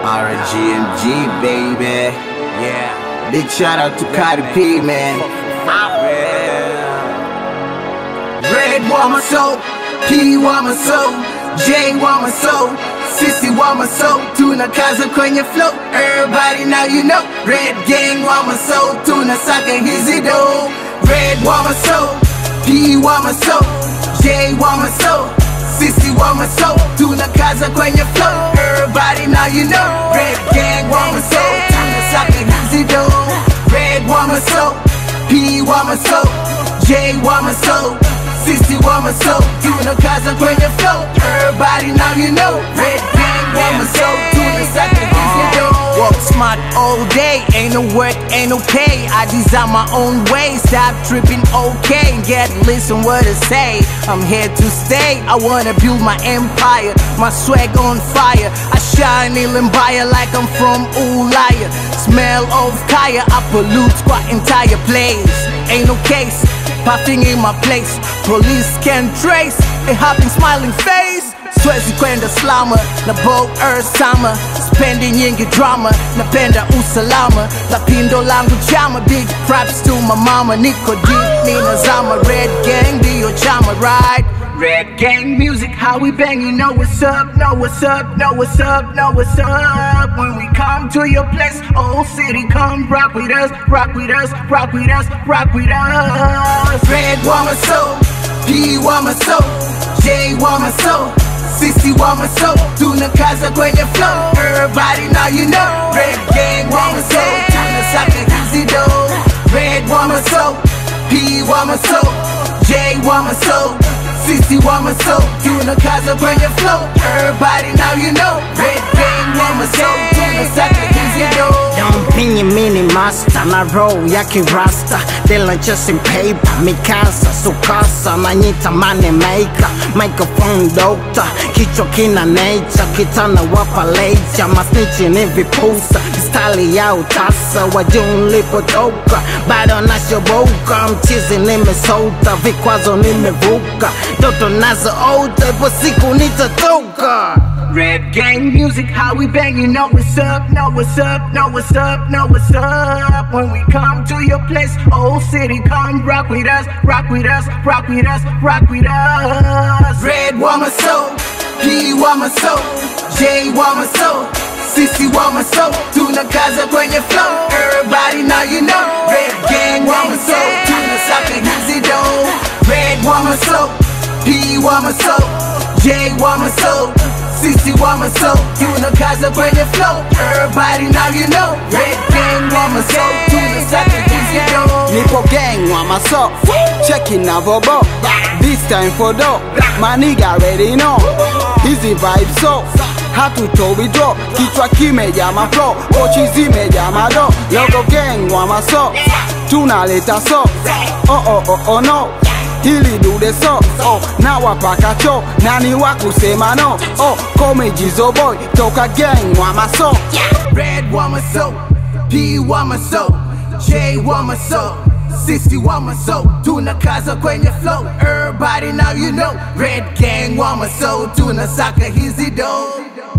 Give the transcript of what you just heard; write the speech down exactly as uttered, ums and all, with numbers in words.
R G M G, baby. Yeah. Big shout out to Cardi P, man. Red want my soul, P want my soul, J want my soul, Sissy want my soul. Tunakaza kwenye flow, everybody now you know. Red gang want my soul, tunasaka hizi do. Red want my soul, P want my soul, J want my soul, Sissy want my soul. Tunakaza kwenye flow, everybody now you know. Red gang want my soul, tunasaka hizi do. Red want my soul, P want my soul, J want my soul, Sissy want my soul. Tunakaza kwenye flow, everybody now you know. Red gang want my soul, tunasaka hizi do. Work smart all day, ain't no work, ain't okay. I design my own way, stop tripping, okay. Get listen what I say, I'm here to stay. I wanna build my empire, my swag on fire. I shine in Limbaya like I'm from Ulaya. Smell of Kaya, I pollute my entire place. Ain't no case, puffing in my place. Police can't trace a happy smiling face. Swezi kwenda slama, na bold earth summer. Spending nyingi drama, napenda usalama. La pindo langu chama, big props to my mama. Niko deep, nina zama. Red gang, dio chama, right? Red gang music, how we bang, you know what's up, know what's up, know what's up, know what's up. When we come to your place, old city, come rock with us, rock with us, rock with us, rock with us. Red want my soul, P want my soul, J want my soul, Sissy want my soul. Tunakaza kwenye flow, everybody now you know. Red gang want my soul, tunasaka hizi do. Red want my soul, P want my soul, J want my soul, Sissy want my soul. Tunakaza kwenye flow, everybody now you know. Red gang want my soul, tunasaka hizi do. Pinyi mini master na roll ya kirasta. Dela chasing paper, mikasa, sukasa. Nanyita money maker, microphone doctor. Kichwa kina nature, kitana wapa later. Masnichi ni vipusa, style ya utasa. Wajun lipotoka, bado nashoboka. Mchizi nimesota, vikwazo nimevuka. Toto nazo ota, ipo siku nitatoka. Red gang music, how we bang, you know what's up, know what's up, know what's up, know what's up. When we come to your place, old city, come rock with us, rock with us, rock with us, rock with us. Red want my soul, P want my soul, J want my soul, Sissy want my soul. Tunakaza kwenye flow, everybody now you know. Red gang want my soul, tunasaka hizi do. Red want my soul, P want my soul, J want my soul, Sissy want my soul. Tunakaza kwenye flow, everybody now you know. Red gang want my soul, tunasaka hizi do. Nipo gang want my soul, checking na vobo. This time for dough, my nigga already know. Easy vibe so, hatuto withdraw. Kichwa kimeja maflow, kochi zimeja mado. Logo gang want my soul, tunaleta so. Oh oh oh oh no, hili dude so. Oh, na wapaka cho, nani wakusema no. Oh, kome jizo boy, toka gang want my soul. Red want my soul, P want my soul, J want my soul, Sissy want my soul. Tunakaza kwenye flow, everybody now you know. Red gang want my soul, tunasaka hizi do.